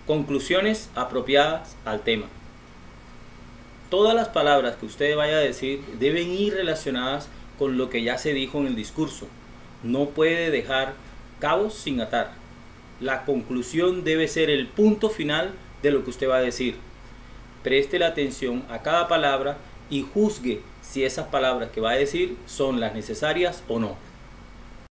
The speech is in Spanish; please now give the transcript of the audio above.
Conclusiones apropiadas al tema. Todas las palabras que usted vaya a decir deben ir relacionadas con lo que ya se dijo en el discurso. No puede dejar cabos sin atar. La conclusión debe ser el punto final de lo que usted va a decir. Preste la atención a cada palabra y juzgue si esas palabras que va a decir son las necesarias o no.